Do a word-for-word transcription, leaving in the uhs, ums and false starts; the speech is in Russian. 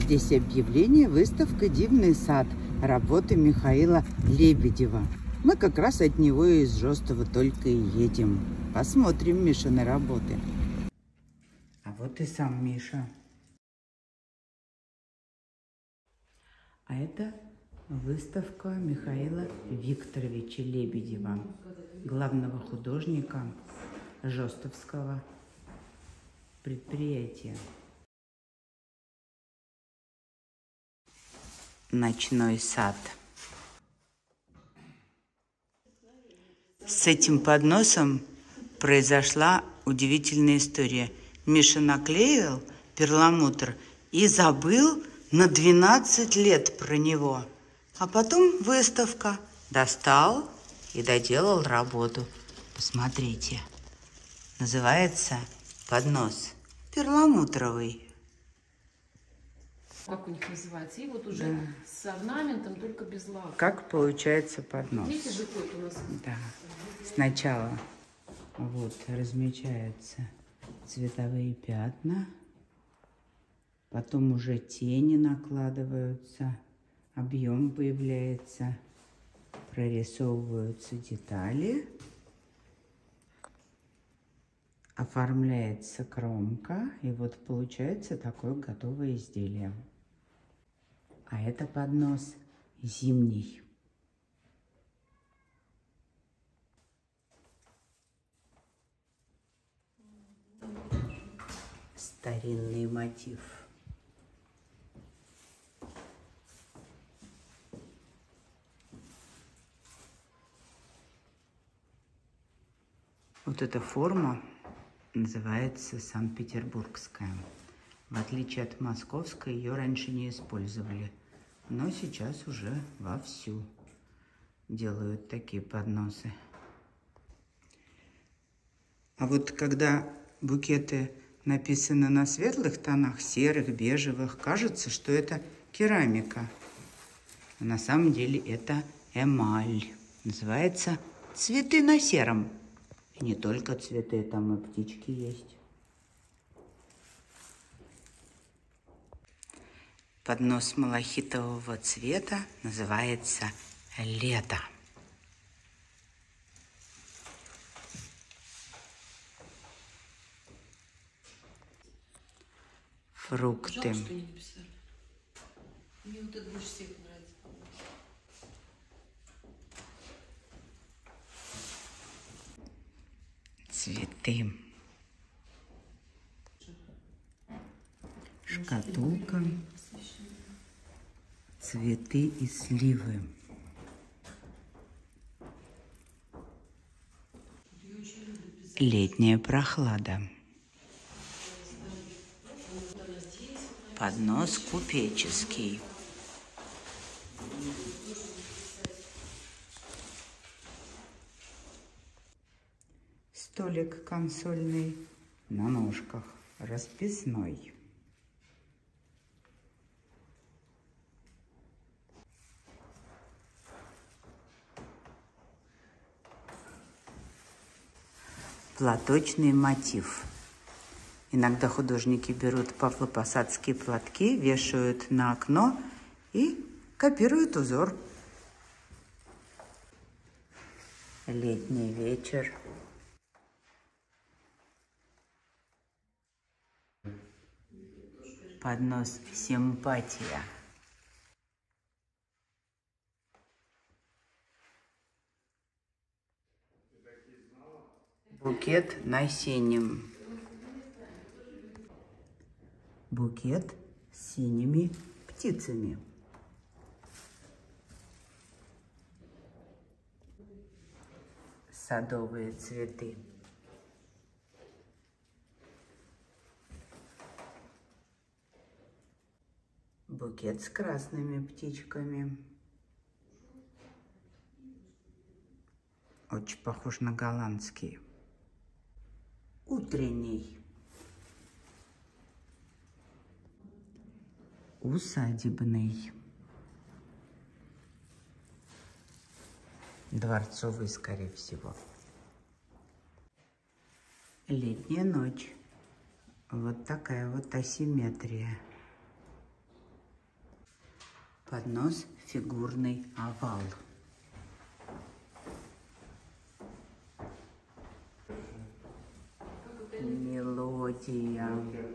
Здесь объявление «Выставка «Дивный сад». Работы Михаила Лебедева». Мы как раз от него из Жостова только и едем. Посмотрим Мишины работы. А вот и сам Миша. А это выставка Михаила Викторовича Лебедева, главного художника Жостовского предприятия. Ночной сад. С этим подносом произошла удивительная история. Миша наклеил перламутр и забыл на двенадцать лет про него. А потом выставка. Достал и доделал работу. Посмотрите. Называется поднос перламутровый. Как у них называется? И вот уже да. С орнаментом, только без лака. Как получается поднос? Видите же, какой у нас? Да. Сначала вот размечаются цветовые пятна, потом уже тени накладываются, объем появляется, прорисовываются детали, оформляется кромка, и вот получается такое готовое изделие. А это поднос зимний. Старинный мотив. Вот эта форма называется санкт-петербургская. В отличие от московской, ее раньше не использовали. Но сейчас уже вовсю делают такие подносы. А вот когда букеты написаны на светлых тонах, серых, бежевых, кажется, что это керамика. А на самом деле это эмаль. Называется «Цветы на сером». И не только цветы, там и птички есть. Поднос малахитового цвета называется «Лето». Фрукты. Жалко, что не написали. Мне вот это больше всех нравится. Цветы. Шкатулка. Цветы и сливы. Летняя прохлада. Поднос купеческий. Столик консольный на ножках, расписной. Платочный мотив. Иногда художники берут павлопосадские платки, вешают на окно и копируют узор. Летний вечер. Поднос симпатия. Букет на синем. Букет с синими птицами. Садовые цветы. Букет с красными птичками. Очень похож на голландский. Утренний. Усадебный. Дворцовый, скорее всего. Летняя ночь. Вот такая вот асимметрия. Поднос фигурный овал. Мелодия.